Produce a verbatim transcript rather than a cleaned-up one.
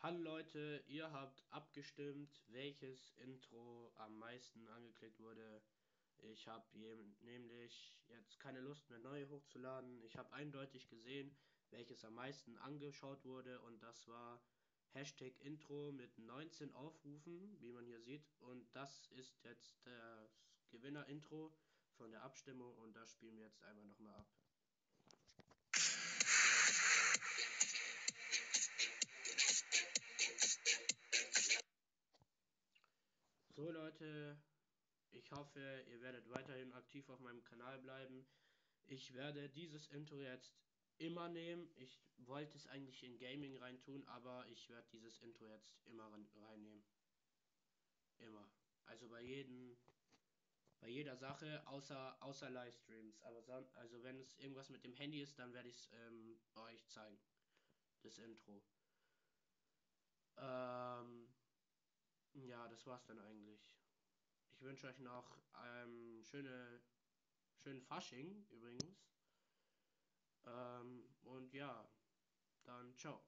Hallo Leute, ihr habt abgestimmt, welches Intro am meisten angeklickt wurde. Ich habe nämlich jetzt keine Lust mehr neue hochzuladen. Ich habe eindeutig gesehen, welches am meisten angeschaut wurde, und das war Hashtag Intro mit neunzehn Aufrufen, wie man hier sieht. Und das ist jetzt das Gewinner-Intro von der Abstimmung, und das spielen wir jetzt einmal nochmal ab. So Leute, ich hoffe, ihr werdet weiterhin aktiv auf meinem Kanal bleiben. Ich werde dieses Intro jetzt immer nehmen. Ich wollte es eigentlich in Gaming reintun, aber ich werde dieses Intro jetzt immer reinnehmen. Immer. Also bei jedem, bei jeder Sache, außer, außer Livestreams. Aber son also wenn es irgendwas mit dem Handy ist, dann werde ich es ähm, euch zeigen. Das Intro. Ähm, ja, das war's dann eigentlich. Ich wünsche euch noch ähm, schöne, schönen Fasching übrigens. Ähm, und ja, dann ciao.